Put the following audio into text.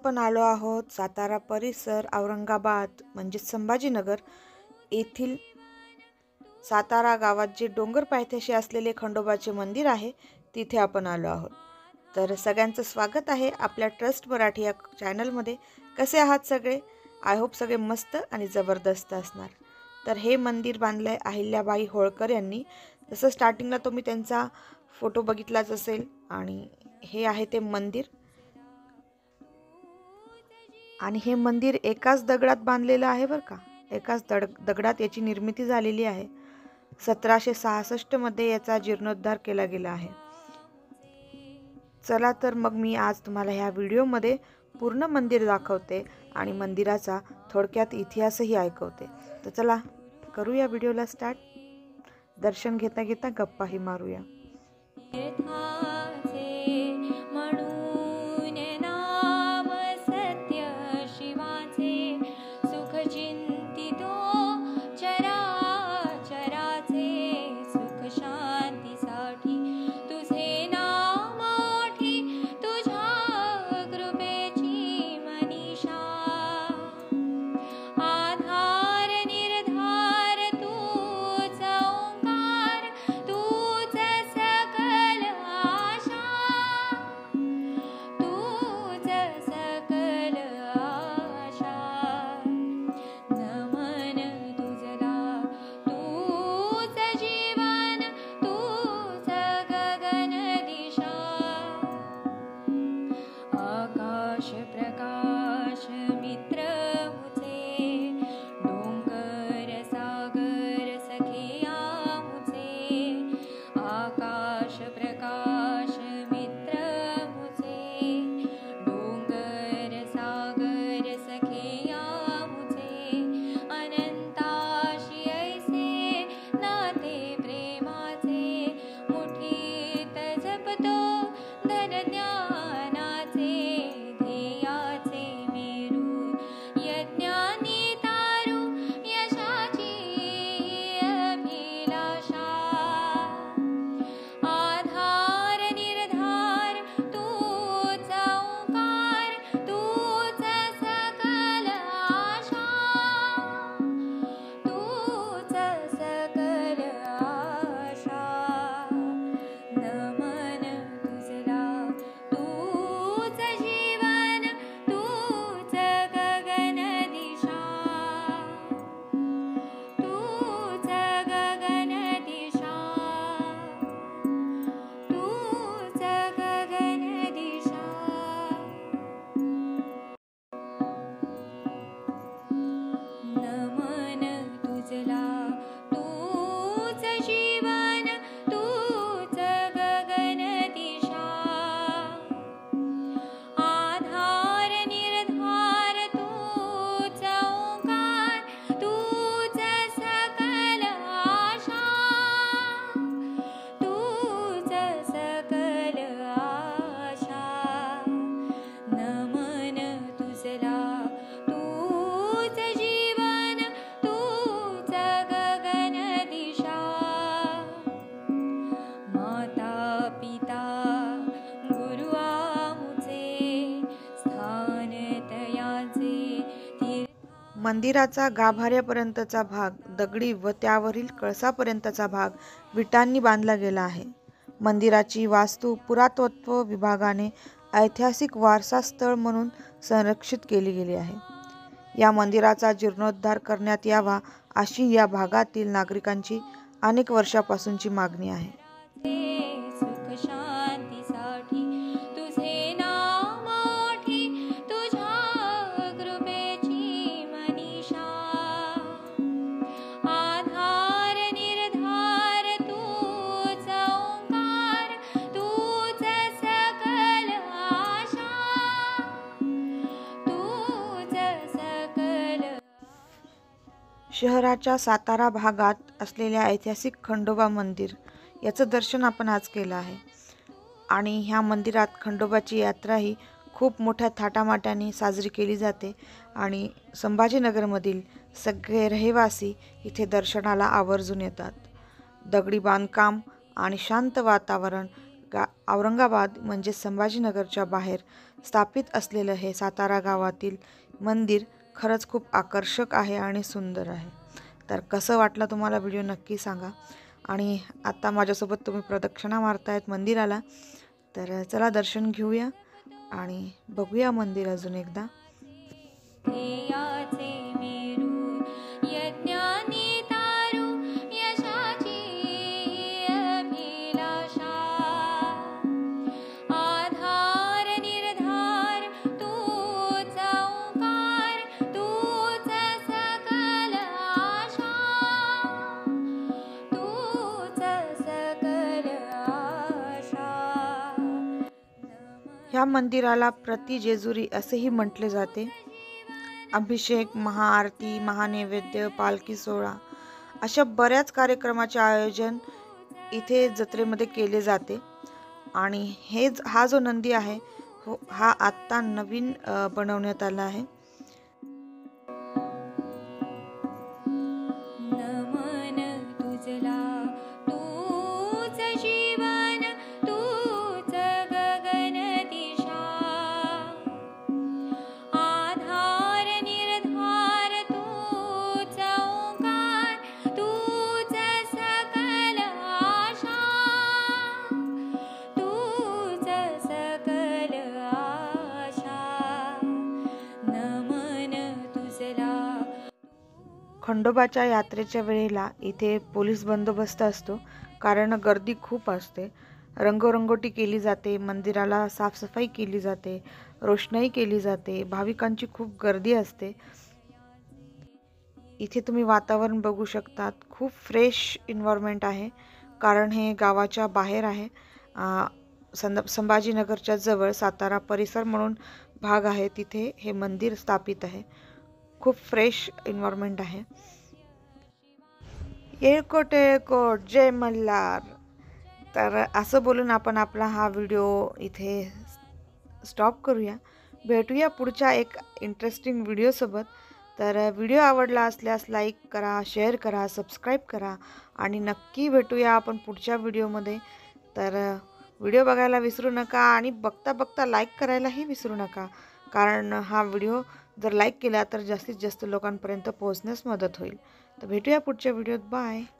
आपण आलो आहोत सातारा परिसर औरंगाबाद म्हणजेच संभाजीनगर येथील सातारा गावात जे डोंगर पायथ्याशी असलेले खंडोबाचे मंदिर आहे तिथे आपण आलो आहोत। तर सगळ्यांचं स्वागत आहे आपल्या ट्रस्ट मराठी या चॅनलमध्ये। कसे आहात सगळे? आय होप सगळे मस्त आणि जबरदस्त असणार। तर हे मंदिर बांधले अहिल्याबाई होळकर यांनी। जसं स्टार्टिंगला तुम्ही त्यांचा फोटो बघितलाच असेल आणि हे आहे ते मंदिर। आणि हे मंदिर एकाच दगडात बांधलेलं आहे बरं का। एकाच दगडात याची निर्मिती झालेली आहे। 1766 मध्ये याचा जीर्णोद्धार केला गेला आहे। चला तर मग मी आज तुम्हाला ह्या व्हिडिओमध्ये पूर्ण मंदिर दाखवते आणि मंदिराचा थोडक्यात इतिहासही ऐकवते। तर चला करूया व्हिडिओला स्टार्ट। दर्शन घेता घेता गप्पाही मारूया। मंदिराचा गाभाऱ्यापर्यंतचा भाग दगडी व त्यावरील कळसापर्यंतचा भाग विटांनी बांधला गेला आहे। मंदिराची वास्तू पुरातत्व विभागाने ऐतिहासिक वारसा स्थळ म्हणून संरक्षित केली गेली आहे। या मंदिराचा जीर्णोद्धार करण्यात यावा अशी या भागातील नागरिकांची अनेक वर्षापासूनची मागणी आहे। शहराच्या सातारा भागात असलेल्या ऐतिहासिक खंडोबा मंदिर याचं दर्शन आपण आज केलं आहे। आणि ह्या मंदिरात खंडोबाची यात्राही खूप मोठ्या थाटामाटाने साजरी केली जाते आणि संभाजीनगरमधील सगळे रहिवासी इथे दर्शनाला आवर्जून येतात। दगडी बांधकाम आणि शांत वातावरण औरंगाबाद म्हणजे संभाजीनगरच्या बाहेर स्थापित असलेलं हे सातारा गावातील मंदिर खरंच खूप आकर्षक आहे आणि सुंदर आहे। तर कसं वाटलं तुम्हाला व्हिडिओ नक्की सांगा। आणि आता माझ्यासोबत तुम्ही प्रदक्षिणा मारतायत मंदिराला, तर चला दर्शन घेऊया आणि बघूया मंदिर अजून एकदा। ह्या मंदिराला प्रतिजेजुरी असेही म्हटले जाते। अभिषेक, महाआरती, महानैवेद्य, पालखी सोहळा अशा बऱ्याच कार्यक्रमाचे आयोजन इथे जत्रेमध्ये केले जाते। आणि हा जो नंदी आहे हा आत्ता नवीन बनवण्यात आला आहे। खंडोबाच्या यात्रेच्या वेळेला इथे पोलीस बंदोबस्त असतो, कारण गर्दी खूप असते। रंगरंगोटी केली जाते, मंदिराला साफसफाई केली जाते, रोषणाई केली जाते, भाविकांची खूप गर्दी असते। इथे तुम्ही वातावरण बघू शकतात, खूप फ्रेश एन्व्हायरमेंट आहे, कारण हे गावाच्या बाहेर आहे। संभाजीनगरच्या जवळ सातारा परिसर म्हणून भाग आहे, तिथे हे मंदिर स्थापित आहे। खूप फ्रेश एन्व्हायरमेंट आहे। येळकोट येळकोट जय मल्हार। तर असं बोलून आपण आपला हा व्हिडिओ इथे स्टॉप करूया। भेटूया पुढच्या एक इंटरेस्टिंग व्हिडिओसोबत। तर व्हिडिओ आवडला असल्यास लाईक करा, शेअर करा, सबस्क्राईब करा आणि नक्की भेटूया आपण पुढच्या व्हिडिओमध्ये। तर व्हिडिओ बघायला विसरू नका आणि बघता बघता लाईक करायलाही विसरू नका, कारण हा व्हिडिओ जर लाईक केला तर जास्तीत जास्त लोकांपर्यंत पोहोचण्यास मदत होईल। तर भेटूया पुढच्या व्हिडिओत। बाय।